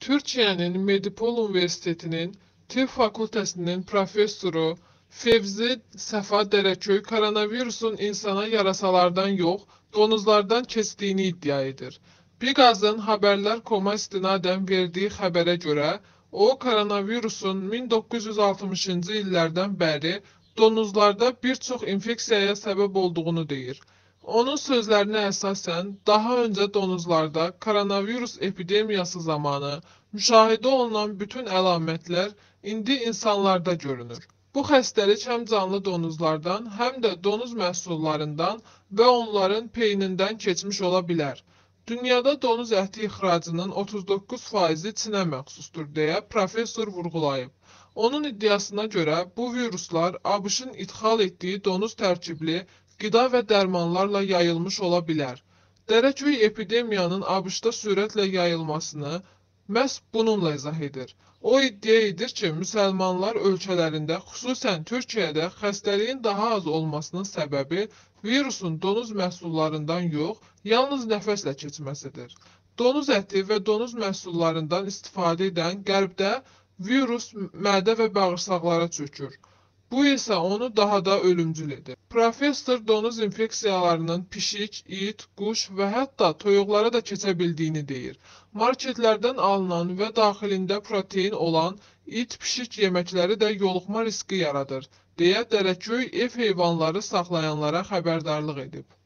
Türkiyənin Medipol Universitetinin Tibb Fakültəsinin professoru Fevzi Səfa Dərəköy koronavirusun insana yarasalardan yox, donuzlardan keçdiyini iddia edir. Biqazın Haberler.com-a istinadən verdiyi xəbərə görə, o koronavirusun 1960-cı illərdən bəri donuzlarda bir çox infeksiyaya səbəb olduğunu deyir. Onun sözlərinə əsasən, daha öncə donuzlarda koronavirus epidemiyası zamanı müşahidə olunan bütün əlamətlər indi insanlarda görünür. Bu xəstəlik həm canlı donuzlardan, həm də donuz məhsullarından və onların peynindən keçmiş ola bilər. Dünyada donuz əti ixracının 39%-i Çinə məxsusdur, deyə professor vurğulayıb. Onun iddiasına görə bu viruslar ABŞ-ın idxal etdiyi donuz tərkibli qida və dərmanlarla yayılmış ola bilər. Dərəköy epidemiyanın ABŞ-da sürətlə yayılmasını məhz bununla izah edir. O iddia edir ki, müsəlmanlar ölkələrində, xüsusən Türkiyədə xəstəliyin daha az olmasının səbəbi virusun donuz məhsullarından yox, yalnız nəfəslə keçməsidir. Donuz əti və donuz məhsullarından istifadə edən qərbdə virus mədə və bağırsaqlara çökür. Bu isə onu daha da ölümcül edir. Professor donuz infeksiyalarının pişik, it, quş və hətta toyuqlara da keçə bildiyini deyir. Marketlərdən alınan və daxilində protein olan it, pişik yeməkləri də yoluxma riski yaradır, deyə Dərəköy ev heyvanları saxlayanlara xəbərdarlıq edib.